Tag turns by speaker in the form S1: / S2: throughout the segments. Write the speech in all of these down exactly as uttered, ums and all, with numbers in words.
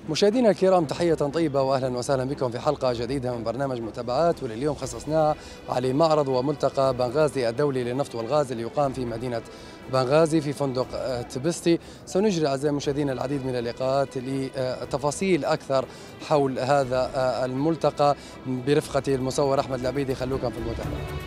S1: مشاهدينا الكرام، تحية طيبة وأهلا وسهلا بكم في حلقة جديدة من برنامج متابعات، ولليوم خصصناها على معرض وملتقى بنغازي الدولي للنفط والغاز اللي يقام في مدينة بنغازي في فندق تبستي. سنجري أعزائي المشاهدين العديد من اللقاءات لتفاصيل أكثر حول هذا الملتقى برفقة المصور أحمد العبيدي. خلوكم في المتابعة.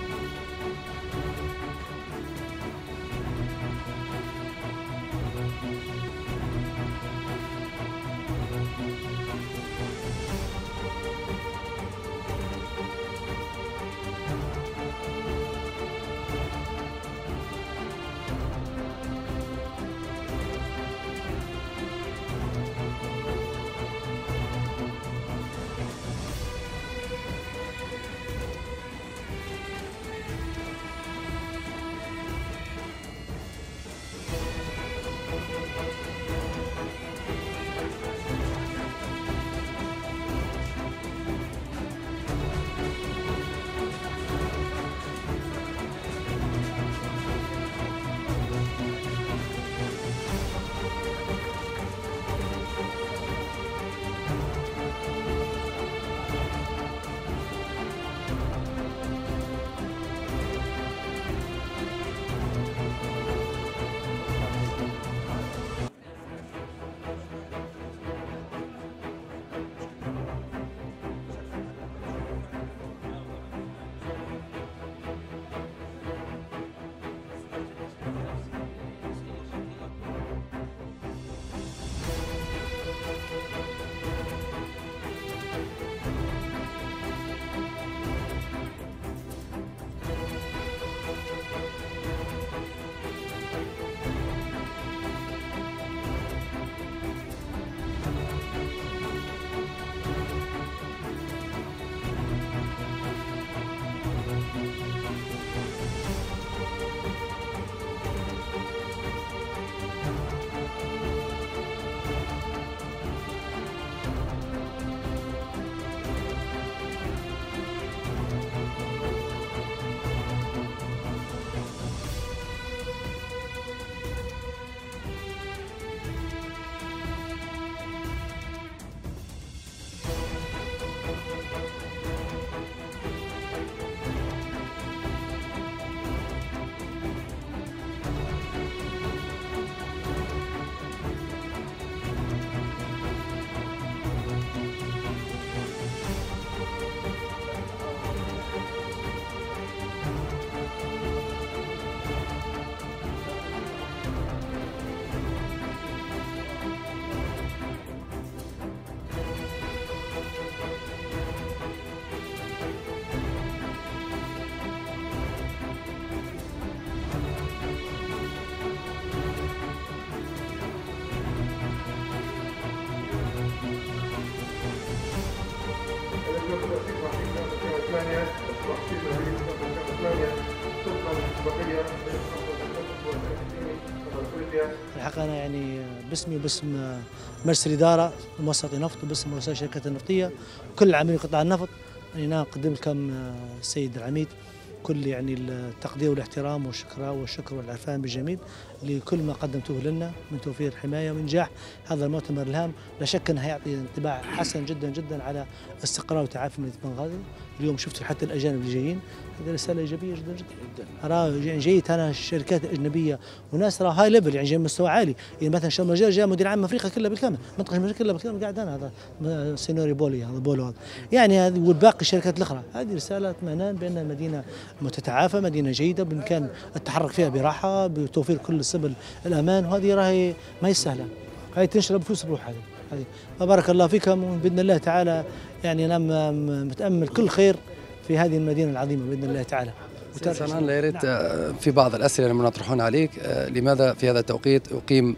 S2: الحقيقة أنا يعني باسمي وباسم مجلس الإدارة الموسطي نفط وباسم رؤساء الشركات النفطية كل العاملين في قطاع النفط، يعني نقدم لكم السيد العميد كل يعني التقدير والاحترام والشكر والشكر والعرفان بالجميل لكل ما قدمتوه لنا من توفير الحمايه وانجاح هذا المؤتمر الهام. لا شك انه هيعطي انطباع حسن جدا جدا على استقرار وتعافي مدينه بنغازي. اليوم شفتوا حتى الاجانب اللي جايين، هذه رساله ايجابيه جدا جدا. ارى يعني جيت انا الشركات الاجنبيه وناس ترى هاي ليفل، يعني جاي مستوى عالي. يعني مثلا شرم الشيخ جاء مدير عام افريقيا كلها بالكامل، منطقه المشرق كلها بالكامل قاعد انا، هذا سينوري بولي هذا بولو هذا، يعني هذه والباقي الشركات الاخرى. هذه رساله اطمئنان بان المدينه متتعافى، مدينه جيده بامكان التحرك فيها براحه بتوفير كل سبل الامان، وهذه راهي ما هي سهله، هاي تنشرب فلوس بروح هذه هذه. فبارك الله فيكم، وباذن الله تعالى يعني انا متامل كل خير في هذه المدينه العظيمه باذن الله تعالى.
S1: سنان يا ريت في بعض الاسئله اللي نطرحون عليك، لماذا في هذا التوقيت اقيم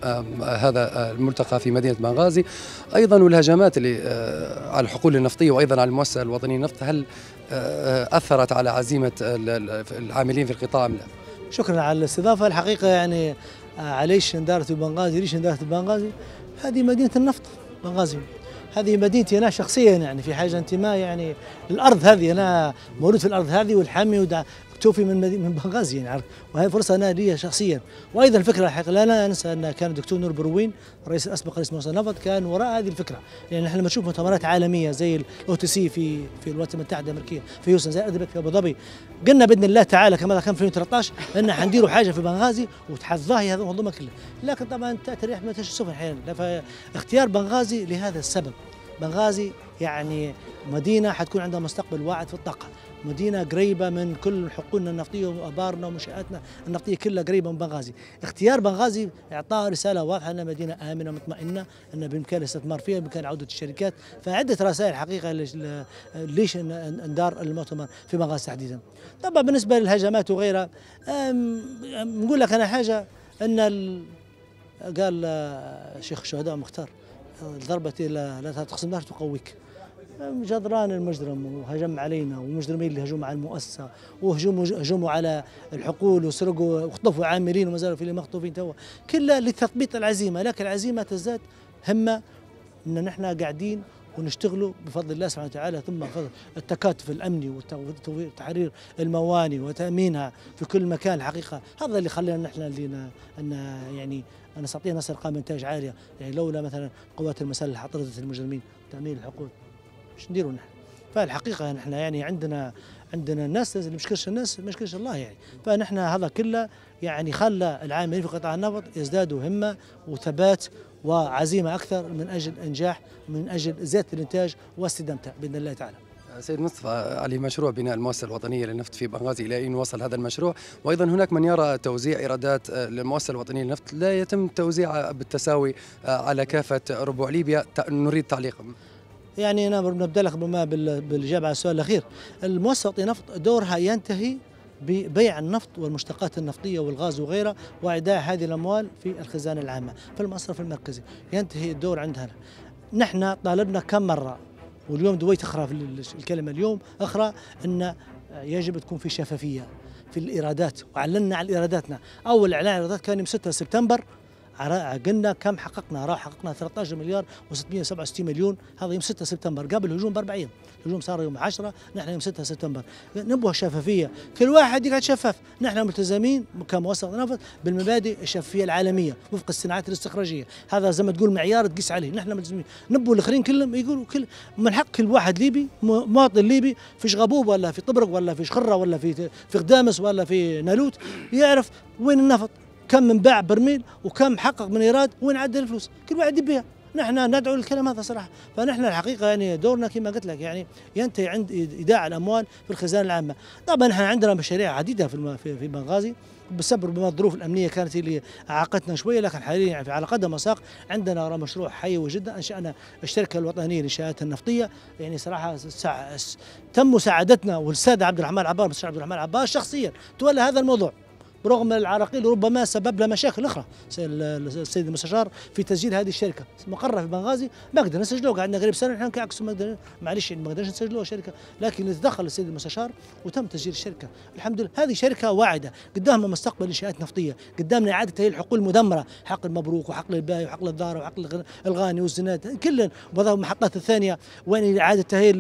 S1: هذا الملتقى في مدينه بنغازي؟ ايضا والهجمات اللي على الحقول النفطيه وايضا على المؤسسه الوطنيه للنفط، هل اثرت على عزيمه العاملين في القطاع ام لا؟
S2: شكرا على الاستضافه. الحقيقه يعني عليش اندارت بنغازي، ليش اندارت بنغازي؟ هذه مدينه النفط بنغازي، هذه مدينتي انا شخصيا، يعني في حاجه انتماء يعني للارض هذه، انا مولود في الارض هذه والحامي تشوفي من من بنغازي يعني، وهي فرصه انا لي شخصيا. وايضا الفكره الحقيقه لا لا انسى ان كان الدكتور نور بروين الرئيس الاسبق رئيس مؤسسه النفط كان وراء هذه الفكره. يعني احنا لما نشوف مؤتمرات عالميه زي الاو تي سي في في الولايات المتحده الامريكيه في هيوستن، زي ادبك في ابو ظبي، قلنا باذن الله تعالى كما كان في ألفين وثلاثة عشر ان حنديروا حاجه في بنغازي وتحظاهي هذا المنظومه كلها، لكن طبعا تاتي الرياح ما تشي السفن احيانا. فاختيار بنغازي لهذا السبب. بنغازي يعني مدينه حتكون عندها مستقبل واعد في الطاقه، مدينه قريبه من كل حقولنا النفطيه وابارنا ومنشاتنا النفطيه كلها قريبه من بنغازي. اختيار بنغازي اعطاء رساله واضحه انها مدينه امنه مطمئنه، ان بامكان الاستثمار فيها، بامكان عوده الشركات. فعده رسائل حقيقه ليش اندار المؤتمر في بنغازي تحديدا. طبعا بالنسبه للهجمات وغيرها، نقول لك انا حاجه ان قال شيخ الشهداء مختار ضربة لا تقسم دار تقويك. جدران المجرم وهجم علينا، والمجرمين اللي هجموا على المؤسسة وهجموا هجموا على الحقول وسرقوا وخطفوا عاملين وما زالوا في اللي مخطوفين توا، كلها لتثبيط العزيمة. لكن العزيمة تزداد همة ان نحن قاعدين ونشتغلوا بفضل الله سبحانه وتعالى، ثم بفضل التكاتف الامني وتحرير المواني وتامينها في كل مكان. الحقيقه هذا اللي خلينا نحن اللي ان يعني نستطيع نصل قائمه انتاج عاليه. يعني لولا مثلا قوات المسلحه طردت المجرمين وتامين الحقول، ايش نديروا نحن؟ فالحقيقه نحن يعني عندنا عندنا الناس اللي مشكلش الناس مشكلش الله يعني. فنحن هذا كله يعني خلى العاملين في قطاع النفط يزدادوا همه وثبات وعزيمه اكثر من اجل انجاح، من اجل زياده الانتاج واستدامته باذن الله تعالى.
S1: سيد مصطفى علي، مشروع بناء المؤسسة الوطنية للنفط في بنغازي إلى أين وصل هذا المشروع؟ وأيضا هناك من يرى توزيع إيرادات للمؤسسة الوطنية للنفط لا يتم توزيعها بالتساوي على كافة ربوع ليبيا. نريد تعليق.
S2: يعني أنا نبدأ لك بالإجابة على السؤال الأخير. المؤسسة الوطنية للنفط دورها ينتهي ببيع النفط والمشتقات النفطية والغاز وغيرها وإيداع هذه الأموال في الخزانة العامة في المصرف المركزي، ينتهي الدور عندها. نحن طالبنا كم مرة، واليوم دويت أخرى في الكلمة اليوم أخرى، أن يجب تكون في شفافية في الإيرادات، وأعلنا على إيراداتنا. أول إعلان الإيرادات كان يوم ستة سبتمبر، قلنا كم حققنا، راح حققنا ثلاثة عشر مليار وستمئة وسبعة وستين مليون، هذا يوم ستة سبتمبر قبل الهجوم بأربع أيام. الهجوم صار يوم عشرة، نحن يوم ستة سبتمبر. نبغى شفافية، كل واحد يقعد شفاف. نحن ملتزمين كمؤسسة نفط بالمبادئ الشفافية العالمية وفق الصناعات الاستخراجية، هذا زي ما تقول معيار تقيس عليه. نحن ملتزمين، نبغوا الآخرين كلهم يقولوا كل من حق كل واحد ليبي مواطن ليبي في شغبوب ولا في طبرق ولا في شخرة ولا في في قدامس ولا في نالوت يعرف وين النفط، كم من باع برميل وكم حقق من ايراد وين عدل الفلوس، كل واحد يبيها. نحن ندعو للكلام هذا صراحه. فنحن الحقيقه يعني دورنا كما قلت لك يعني ينتهي عند ايداع الاموال في الخزانه العامه. طبعا نحن عندنا مشاريع عديده في في بنغازي، بسبب الظروف الامنيه كانت اللي اعاقتنا شويه، لكن حاليا يعني على قدم وساق عندنا مشروع حيوي جدا. انشانا الشركه الوطنيه للانشاءات النفطيه، يعني صراحه تم مساعدتنا، والسيد عبد الرحمن العباس السيد عبد الرحمن العباس شخصيا تولى هذا الموضوع، برغم العراقيل ربما سبب له مشاكل اخرى. السيد المستشار في تسجيل هذه الشركه مقرها في بنغازي ما قدرنا نسجلوه، قعدنا قريب سنه نحن كعكس ما قدرنا، معلش ما قدرناش نسجلوها شركه، لكن تدخل السيد المستشار وتم تسجيل الشركه. الحمد لله هذه شركه واعده، قدامها مستقبل انشاءات نفطيه، قدامنا اعاده تاهيل الحقول المدمره، حقل المبروك وحقل الباهي وحقل الدار وحقل الغاني والزناد كلن، والمحطات الثانيه وين اعاده تاهيل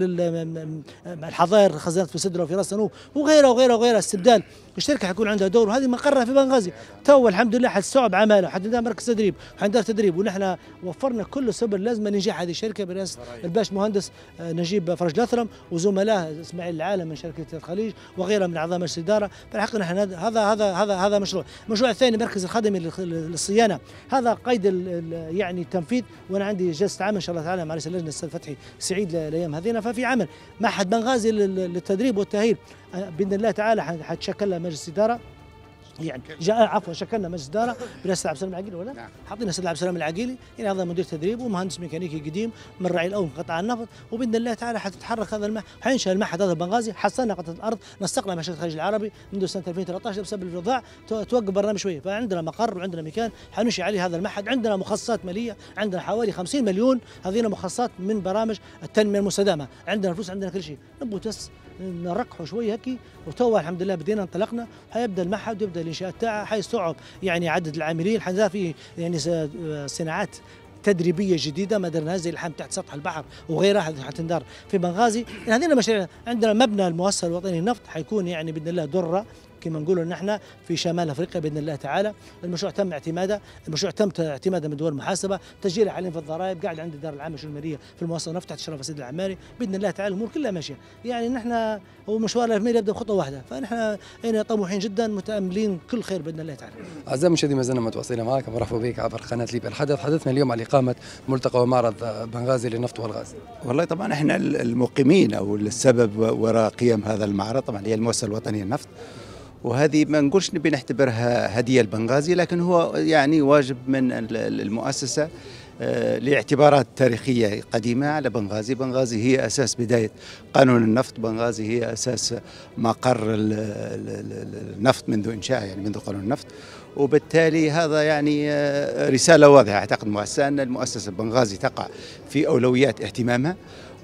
S2: الحظائر خزانات في سدره وفي راس سنوب وغيرها وغيرها وغيرها. استبدال الشركه حيكون عندها دور، وهذه مقرها في بنغازي. تو الحمد لله حتستوعب عماله، حتندار مركز تدريب وحندار تدريب، ونحن وفرنا كل السبل اللازمه لنجاح هذه الشركه برئاسه الباش مهندس نجيب فرج الاثرم وزملائه اسماعيل العالم من شركه الخليج وغيرها من اعضاء مجلس الاداره. فالحقيقه نحن هذا هذا هذا هذا مشروع. المشروع الثاني مركز الخدمي للصيانه، هذا قيد يعني التنفيذ، وانا عندي جلسه عمل ان شاء الله تعالى مع رئيس اللجنه الاستاذ فتحي سعيد الايام هذينا. ففي عمل معهد بنغازي للتدريب والتاهيل باذن الله تعالى حتشكل له مجلس اداره، يعني جاء عفوا شكلنا مجلس اداره برئاسه عبد السلام العقيلي ولا؟ نعم. حاطين السيد عبد السلام العقيلي، يعني هذا مدير تدريب ومهندس ميكانيكي قديم من الرعي الاول من قطاع النفط، وباذن الله تعالى حتتحرك هذا المعهد، حينشا المعهد هذا بنغازي. حصلنا قطعه الارض نسقنا مع شركه الخليج العربي منذ سنه ألفين وثلاثة عشر بسبب الوضع توقف برنامج شويه، فعندنا مقر وعندنا مكان حننشئ عليه هذا المعهد. عندنا مخصصات ماليه، عندنا حوالي خمسين مليون، هذه مخصصات من برامج التنميه المستدامه، عندنا فلوس عندنا كل شيء، نبغى بس نرقحوا شويه هيك. وتوا الحمد لله بدينا انطلقنا، حيبدا المعهد ويبدا الانشاء تاعه، حيستوعب يعني عدد العاملين، حنزال فيه يعني صناعات تدريبيه جديده ما درناها زي الحام تحت سطح البحر وغيرها حتندار في بنغازي. هذه المشاريع عندنا مبنى المؤسسه الوطني للنفط حيكون يعني باذن الله دره كما نقولوا نحن في شمال افريقيا باذن الله تعالى. المشروع تم اعتماده، المشروع تم اعتماده من دول المحاسبه، تسجيله حاليا في الضرائب، قاعد عند الدار العامه الشؤون الماليه في المؤسسه النفط تحت اشراف السيد العماري باذن الله تعالى. الامور كلها ماشيه، يعني نحن هو مشوار ألف ميل يبدا بخطوه واحده، فنحن هنا طموحين جدا متاملين كل خير باذن الله تعالى.
S1: اعزائي المشاهدين ما زلنا متواصلين معك، مرحبا بك عبر قناه ليبيا الحدث. حدثنا اليوم عن اقامه ملتقى ومعرض بنغازي للنفط والغاز.
S3: والله طبعا احنا المقيمين او السبب وراء قيام هذا المعرض طبعا هي المؤسسه الوطنيه للنفط، وهذه ما نقولش نبي نعتبرها هديه لبنغازي، لكن هو يعني واجب من المؤسسه لاعتبارات تاريخيه قديمه على بنغازي. بنغازي هي اساس بدايه قانون النفط، بنغازي هي اساس مقر النفط منذ انشائه يعني منذ قانون النفط، وبالتالي هذا يعني رساله واضحه اعتقد المؤسسه ان المؤسسه بنغازي تقع في اولويات اهتمامها،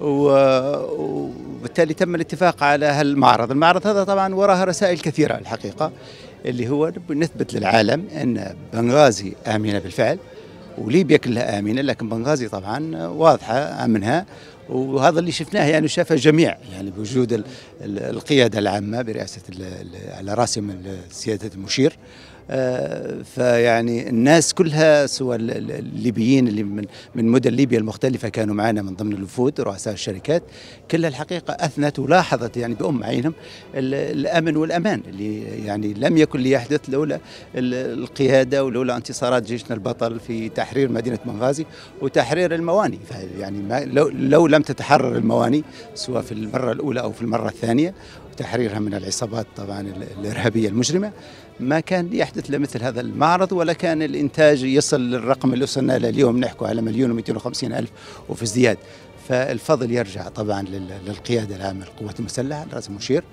S3: وبالتالي تم الاتفاق على هالمعرض. المعرض هذا طبعا وراها رسائل كثيرة الحقيقة، اللي هو نثبت للعالم أن بنغازي آمنة بالفعل وليبيا كلها آمنة، لكن بنغازي طبعا واضحة أمنها، وهذا اللي شفناه يعني شافه الجميع يعني بوجود القيادة العامة برئاسة على راسهم سيادة المشير. آه فيعني الناس كلها سواء الليبيين اللي من من مدن ليبيا المختلفه كانوا معنا من ضمن الوفود رؤساء الشركات، كلها الحقيقه اثنت ولاحظت يعني بأم عينهم الامن والامان اللي يعني لم يكن ليحدث لولا القياده ولولا انتصارات جيشنا البطل في تحرير مدينه بنغازي وتحرير المواني. يعني ما لو, لو لم تتحرر المواني سواء في المره الاولى او في المره الثانيه وتحريرها من العصابات طبعا الارهابيه المجرمه، ما كان يحدث لمثل هذا المعرض، ولا كان الانتاج يصل للرقم اللي وصلنا له اليوم، نحكوا على مليون ومئتين وخمسين الف وفي ازدياد. فالفضل يرجع طبعا للقياده العامه للقوات المسلحه رئيس المشير،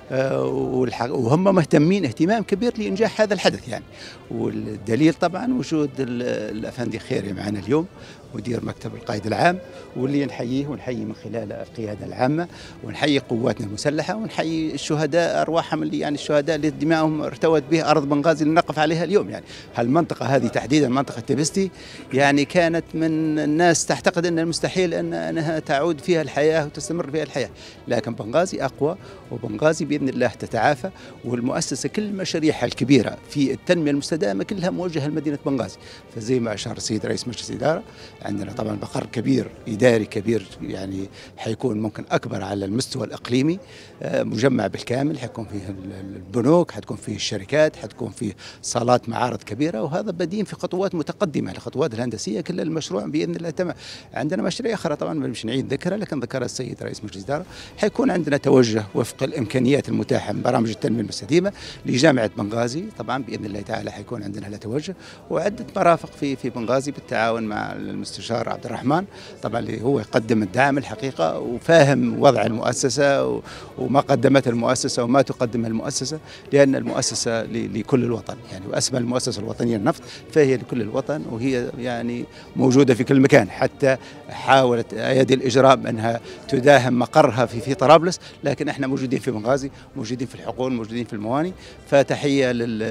S3: وهم مهتمين اهتمام كبير لانجاح هذا الحدث يعني. والدليل طبعا وجود الافندي خيري معنا اليوم مدير مكتب القائد العام، واللي نحييه ونحيي من خلال القياده العامه، ونحيي قواتنا المسلحه، ونحيي الشهداء ارواحهم اللي يعني الشهداء اللي دماءهم ارتوت به ارض بنغازي اللي نقف عليها اليوم. يعني هالمنطقه هذه تحديدا منطقه تبستي يعني كانت من الناس تعتقد ان المستحيل ان انها تعود فيها الحياه وتستمر فيها الحياه، لكن بنغازي اقوى، وبنغازي باذن الله تتعافى. والمؤسسه كل مشاريعها الكبيره في التنميه المستدامه كلها موجهه لمدينه بنغازي. فزي ما اشار السيد رئيس مجلس الاداره، عندنا طبعا مقر كبير اداري كبير يعني حيكون ممكن اكبر على المستوى الاقليمي، مجمع بالكامل، حيكون فيه البنوك، حتكون فيه الشركات، حتكون فيه صالات معارض كبيره، وهذا بدين في خطوات متقدمه الخطوات الهندسيه كل المشروع باذن الله تمام. عندنا مشاريع اخرى طبعا مش نعيد ذكرها، لكن ذكرها السيد رئيس مجلس الاداره. حيكون عندنا توجه وفق الامكانيات المتاحه من برامج التنميه المستدامه لجامعه بنغازي، طبعا باذن الله تعالى حيكون عندنا له توجه، وعده مرافق في في بنغازي بالتعاون مع المستشار عبد الرحمن طبعا اللي هو يقدم الدعم الحقيقه وفاهم وضع المؤسسه وما قدمته المؤسسه وما تقدمها المؤسسه، لان المؤسسه لكل الوطن يعني، واسمى المؤسسه الوطنيه للنفط فهي لكل الوطن، وهي يعني موجوده في كل مكان. حتى حاولت ايادي الاجرام انها تداهم مقرها في في طرابلس، لكن احنا موجودين في بنغازي، موجودين في الحقول، موجودين في المواني. فتحيه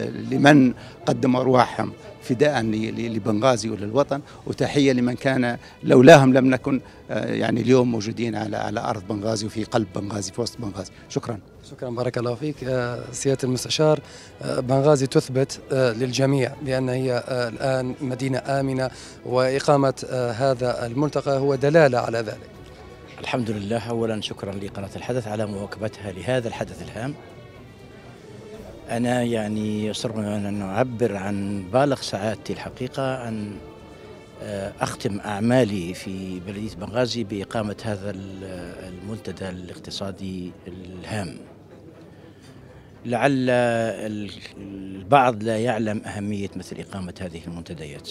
S3: لمن قدموا ارواحهم فداء لبنغازي وللوطن، وتحيه لمن كان لولاهم لم نكن يعني اليوم موجودين على على ارض بنغازي وفي قلب بنغازي في وسط بنغازي. شكرا.
S1: شكرا بارك الله فيك سياده المستشار. بنغازي تثبت للجميع بان هي الان مدينه امنه، واقامه هذا الملتقى هو دلاله على ذلك.
S4: الحمد لله، اولا شكرا لقناه الحدث على مواكبتها لهذا الحدث الهام. أنا يعني يسرني أن أعبر عن بالغ سعادتي الحقيقة أن أختم أعمالي في بلدية بنغازي بإقامة هذا المنتدى الاقتصادي الهام. لعل البعض لا يعلم أهمية مثل إقامة هذه المنتديات.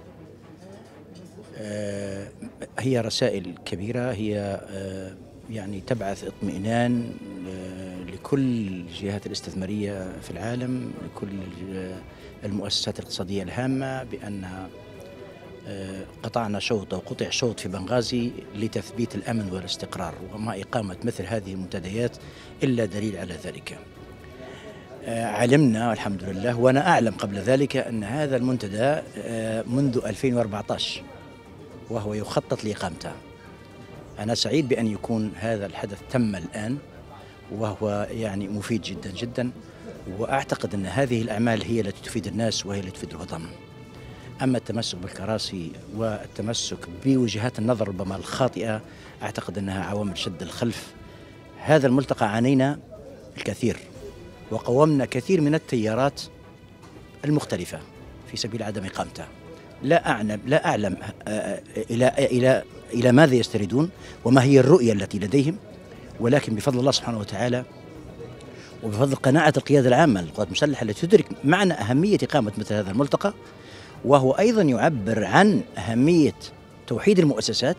S4: هي رسائل كبيرة، هي يعني تبعث اطمئنان لكل الجهات الاستثمارية في العالم، لكل المؤسسات الاقتصادية الهامة، بأنها قطعنا شوط أو قطع شوط في بنغازي لتثبيت الأمن والاستقرار، وما إقامة مثل هذه المنتديات إلا دليل على ذلك. علمنا الحمد لله، وأنا أعلم قبل ذلك، أن هذا المنتدى منذ ألفين وأربعة عشر وهو يخطط لإقامتها. أنا سعيد بأن يكون هذا الحدث تم الآن، وهو يعني مفيد جدا جدا، وأعتقد أن هذه الأعمال هي التي تفيد الناس وهي التي تفيد الوطن. أما التمسك بالكراسي والتمسك بوجهات النظر ربما الخاطئة أعتقد أنها عوامل شد الخلف. هذا الملتقى عانينا الكثير وقومنا كثير من التيارات المختلفة في سبيل عدم إقامته. لا أعلم لا أعلم إلى إلى إلى ماذا يستندون وما هي الرؤية التي لديهم، ولكن بفضل الله سبحانه وتعالى وبفضل قناعة القيادة العامة للقوات المسلحة التي تدرك معنى أهمية إقامة مثل هذا الملتقى، وهو أيضا يعبر عن أهمية توحيد المؤسسات،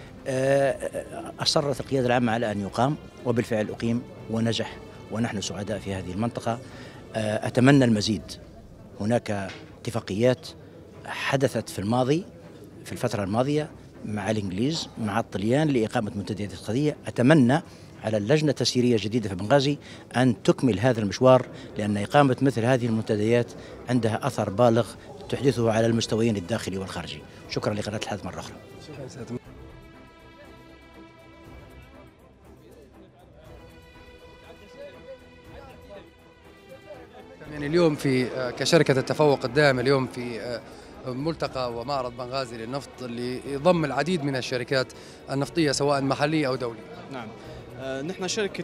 S4: أصرت القيادة العامة على أن يقام، وبالفعل أقيم ونجح، ونحن سعداء في هذه المنطقة. أتمنى المزيد. هناك اتفاقيات حدثت في الماضي في الفترة الماضية مع الإنجليز مع الطليان لإقامة منتديات اقتصادية. أتمنى على اللجنة التسييرية الجديدة في بنغازي أن تكمل هذا المشوار، لأن إقامة مثل هذه المنتديات عندها أثر بالغ تحدثه على المستويين الداخلي والخارجي. شكرا لقناة الحدث مرة أخرى.
S1: يعني اليوم في كشركة التفوق الدائم اليوم في ملتقى ومعرض بنغازي للنفط اللي يضم العديد من الشركات النفطية سواء محلية أو دولية.
S5: نعم، نحن شركة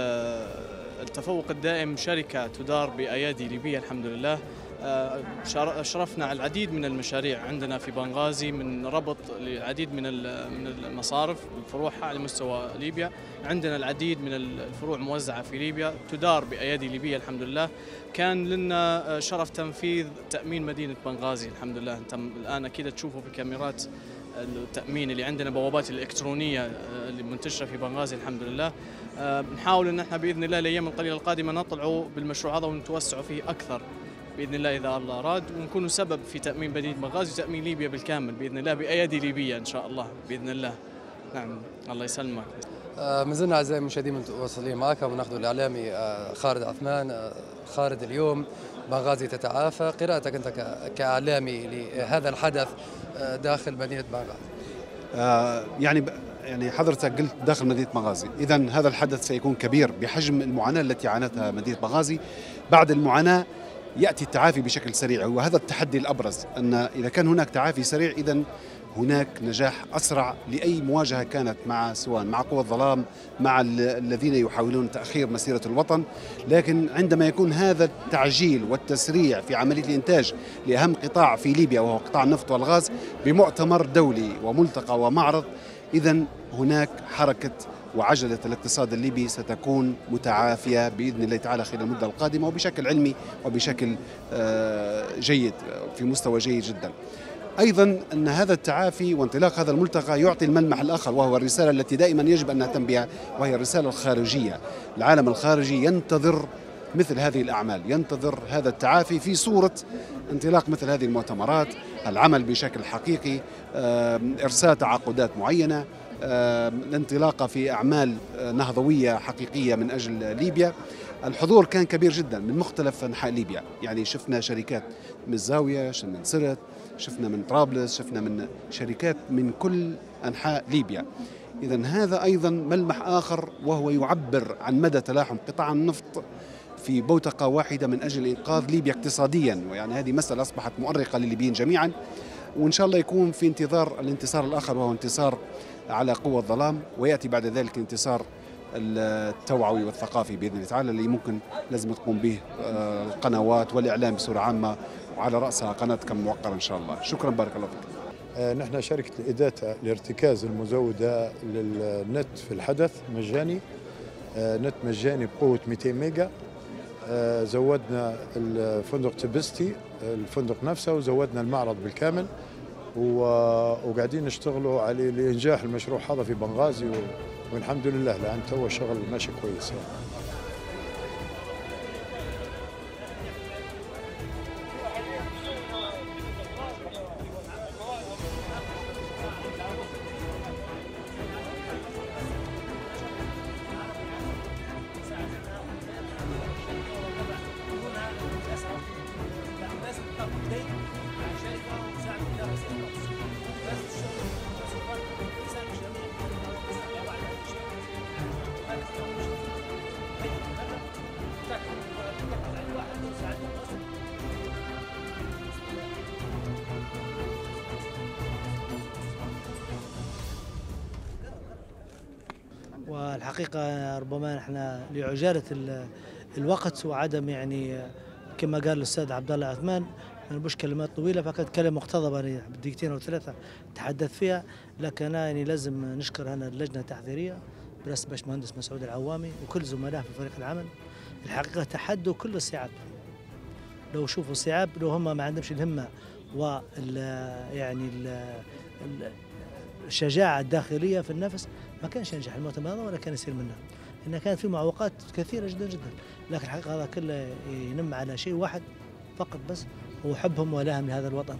S5: التفوق الدائم شركة تدار بأيادي ليبية الحمد لله. شرفنا على العديد من المشاريع عندنا في بنغازي، من ربط العديد من من المصارف فروعها على مستوى ليبيا. عندنا العديد من الفروع موزعة في ليبيا تدار بأيادي ليبية الحمد لله. كان لنا شرف تنفيذ تأمين مدينة بنغازي الحمد لله. انتم الآن أكيد تشوفوا في كاميرات التأمين اللي عندنا، بوابات الإلكترونية اللي منتشرة في بنغازي الحمد لله. بنحاول أن احنا بإذن الله الأيام القليلة القادمة نطلعوا بالمشروع هذا ونتوسعوا فيه أكثر بإذن الله إذا الله أراد، ونكونوا سبب في تأمين مدينة بنغازي وتأمين ليبيا بالكامل بإذن الله بأيادي ليبية إن شاء الله بإذن الله. نعم الله يسلمك.
S1: آه ما زلنا أعزائي المشاهدين متواصلين معكم وناخذ الإعلامي آه خالد عثمان. آه خالد، اليوم بنغازي تتعافى، قراءتك أنت كإعلامي لهذا الحدث آه داخل مدينة بنغازي؟
S6: آه يعني يعني حضرتك قلت داخل مدينة بنغازي، إذن هذا الحدث سيكون كبير بحجم المعاناة التي عانتها مدينة بنغازي. بعد المعاناة يأتي التعافي بشكل سريع، وهذا التحدي الأبرز، أن إذا كان هناك تعافي سريع إذن هناك نجاح أسرع لأي مواجهة كانت مع سواء مع قوى الظلام مع الذين يحاولون تأخير مسيرة الوطن. لكن عندما يكون هذا التعجيل والتسريع في عملية الإنتاج لأهم قطاع في ليبيا وهو قطاع النفط والغاز بمؤتمر دولي وملتقى ومعرض، إذن هناك حركة وعجلة الاقتصاد الليبي ستكون متعافية بإذن الله تعالى خلال المدة القادمة، وبشكل علمي وبشكل جيد في مستوى جيد جدا. أيضا أن هذا التعافي وانطلاق هذا الملتقى يعطي الملمح الآخر، وهو الرسالة التي دائما يجب أن نهتم بها، وهي الرسالة الخارجية. العالم الخارجي ينتظر مثل هذه الأعمال، ينتظر هذا التعافي في صورة انطلاق مثل هذه المؤتمرات، العمل بشكل حقيقي، إرساء تعاقدات معينة، الانطلاق في أعمال نهضوية حقيقية من أجل ليبيا. الحضور كان كبير جدا من مختلف أنحاء ليبيا، يعني شفنا شركات من الزاوية، شفنا من سرت، شفنا من طرابلس، شفنا من شركات من كل أنحاء ليبيا. إذن هذا أيضا ملمح آخر، وهو يعبر عن مدى تلاحم قطاع النفط في بوتقة واحدة من أجل إنقاذ ليبيا اقتصاديا، ويعني هذه مسألة أصبحت مؤرقة للليبيين جميعا. وإن شاء الله يكون في انتظار الانتصار الآخر، وهو انتصار على قوى الظلام، ويأتي بعد ذلك الانتصار التوعوي والثقافي بإذن الله تعالى، اللي ممكن لازم تقوم به القنوات والإعلام بصورة عامة، وعلى رأسها قناتكم موقرة إن شاء الله. شكرا، بارك الله فيك.
S7: نحن شركة الإداتا لارتكاز المزودة للنت في الحدث مجاني، نت مجاني بقوة مئتين ميجا. زودنا الفندق تبستي الفندق نفسه، وزودنا المعرض بالكامل، وقاعدين نشتغلوا على لإنجاح المشروع هذا في بنغازي، والحمد لله لأن تو الشغل ماشي كويس يعني.
S8: لازم تطلع دايما مع شركه ومساعده لها بس
S2: والحقيقة ربما نحن لعجالة الوقت وعدم يعني كما قال الأستاذ عبد الله عثمان ما نبوش كلمات طويلة، فكانت كلمة مقتضبة يعني بدقيقتين أو ثلاثة تحدث فيها، لكن أنا يعني لازم نشكر هنا اللجنة التحضيرية برئاسة باشمهندس مسعود العوامي وكل زملائه في فريق العمل. الحقيقة تحدوا كل الصعاب، لو شوفوا الصعاب لو هم ما عندهمش الهمة وال يعني ال الشجاعة الداخلية في النفس ما كانش ينجح المؤتمر هذا ولا كان يصير منه، إنه كان في معوقات كثيرة جدا جدا، لكن الحقيقة هذا كله ينم على شيء واحد فقط بس، هو حبهم ولاهم لهذا الوطن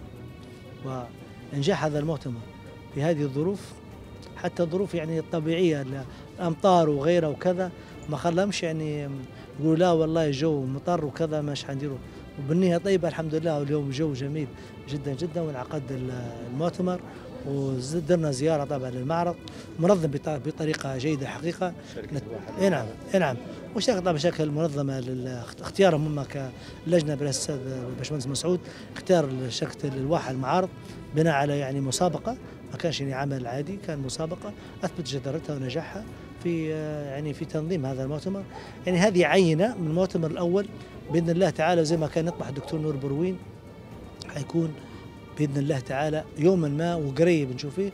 S2: وإنجاح هذا المؤتمر في هذه الظروف، حتى الظروف يعني الطبيعية الأمطار وغيرها وكذا ما خلهمش يعني يقولوا لا والله الجو مطر وكذا مش حنديروا، وبالنية طيبة الحمد لله، واليوم جو جميل جدا جدا وانعقد المؤتمر ودرنا زيارة طبعا للمعرض منظم بطريقة جيدة حقيقة. اي نعم اي نعم وشارك طبعا بشكل منظمة لاختيارهم هم كلجنة برئاسة الباشمهندس مسعود، اختار شركة الواحة المعارض بناء على يعني مسابقة، ما كانش يعني عمل عادي، كان مسابقة أثبت جدارتها ونجاحها في يعني في تنظيم هذا المؤتمر. يعني هذه عينة من المؤتمر الأول بإذن الله تعالى، زي ما كان يطمح الدكتور نور بروين حيكون بإذن الله تعالى يوما ما وقريب نشوف فيه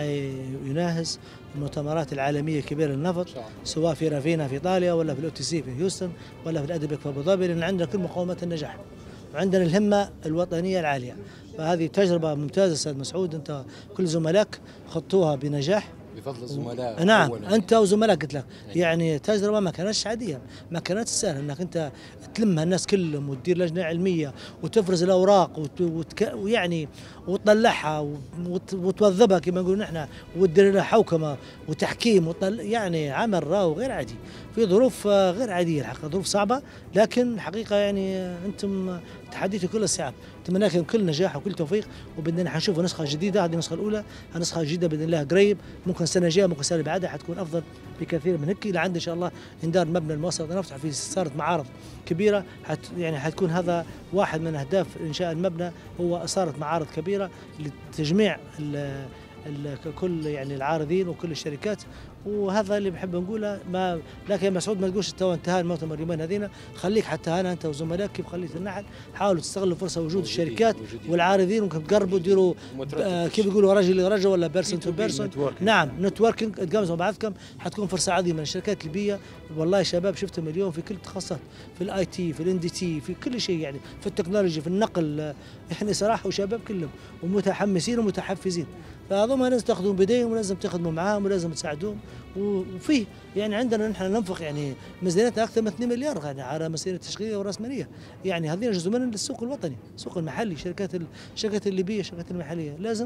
S2: حيناهز المؤتمرات العالمية الكبيرة للنفط، سواء في رافينا في إيطاليا ولا في الأو تي سي في هيوستن ولا في الأدبك في أبو ظبي، لأن عندنا كل مقومات النجاح وعندنا الهمة الوطنية العالية. فهذه تجربة ممتازة أستاذ مسعود، أنت كل زملائك خطوها بنجاح
S1: بفضل الزملاء.
S2: نعم انت وزملائك قلت لك يعني تجربه ما كانتش عاديه، ما كانت سهله انك انت تلم الناس كلهم وتدير لجنه علميه وتفرز الاوراق وت... وتك... ويعني وتطلعها وت... وتوظبها كما نقول نحن وتدير لها حوكمه وتحكيم وطل... يعني عمل راهو غير عادي في ظروف غير عاديه الحقيقه، ظروف صعبه، لكن الحقيقه يعني انتم تحديتوا كل الصعاب، اتمنى لكم كل نجاح وكل توفيق، وبدنا حنشوف نسخه جديده. هذه النسخه الاولى، النسخه الجديده باذن الله قريب، ممكن السنه الجايه ممكن السنه اللي بعدها حتكون افضل بكثير من هيك. لعند ان شاء الله اندار مبنى المؤسسه نفتح في صارت معارض كبيره، حت يعني حتكون هذا واحد من اهداف انشاء المبنى، هو صارت معارض كبيره لتجميع ال كل يعني العارضين وكل الشركات، وهذا اللي بحب نقوله. ما لكن يا مسعود ما تقولش تو انتهى المؤتمر اليومين هذينا، خليك حتى انا انت وزملائك كيف خليت النحل حاولوا تستغلوا فرصه وجود الشركات والعارضين، ممكن تقربوا ديروا آه كيف يقولوا رجل لرجل ولا بيرسون تو بيرسون. نعم نتوركينج تقامزوا بعضكم، حتكون فرصه عظيمه من الشركات الليبيه. والله شباب شفتهم اليوم في كل التخصصات، في الاي تي في الان دي تي في كل شيء، يعني في التكنولوجي في النقل، يعني صراحه وشباب كلهم ومتحمسين ومتحفزين، فهذوما لازم تاخذون بيديهم ولازم تخدموا معاهم ولازم تساعدوهم. وفيه يعني عندنا نحن ننفق يعني ميزانيتنا اكثر من اثنين مليار يعني على مسيره تشغيليه وراسماليه، يعني هذين جزء من السوق الوطني، السوق المحلي، شركات الشركات الليبيه، الشركات المحليه لازم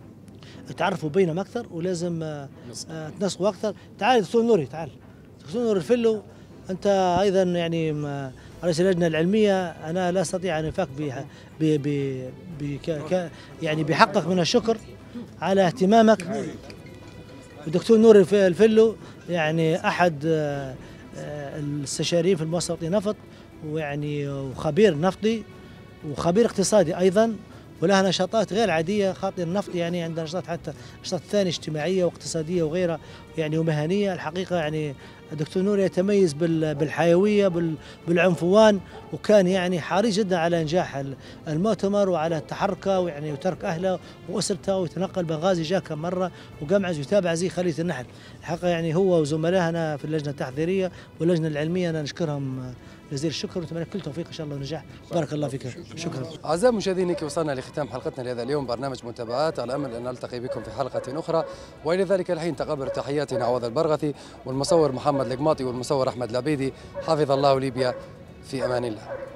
S2: تعرفوا بينهم اكثر ولازم آه تنسقوا اكثر. تعال دكتور نوري، تعال دكتور نور الفلو، انت ايضا يعني رئيس اللجنه العلميه، انا لا استطيع ان انفاك ب ب يعني بحقك من الشكر على اهتمامك. الدكتور نور الفلو يعني احد الاستشاريين في المؤسسه الوطنيه نفط، ويعني وخبير نفطي وخبير اقتصادي ايضا، ولها نشاطات غير عاديه خاطر النفط، يعني عندنا نشاطات حتى نشاطات ثانيه اجتماعيه واقتصاديه وغيرها يعني ومهنيه. الحقيقه يعني الدكتور نور يتميز بالحيويه بالعنفوان، وكان يعني حريص جدا على انجاح المؤتمر وعلى تحركه ويعني وترك اهله واسرته ويتنقل بنغازي، جاء كم مره وقمعز ويتابع زي خليه النحل. الحقيقه يعني هو وزملائنا في اللجنه التحضيريه واللجنه العلميه انا نشكرهم جزيل الشكر ونتمنى كل توفيق ان شاء الله ونجاح. بارك الله فيك. شكرا.
S1: اعزائي المشاهدين، هيك وصلنا لختام حلقتنا لهذا اليوم برنامج متابعات، على امل ان نلتقي بكم في حلقه اخرى، والى ذلك الحين تقبل تحياتنا عوض البرغثي والمصور محمد القماطي والمصور احمد العبيدي. حفظ الله ليبيا، في امان الله.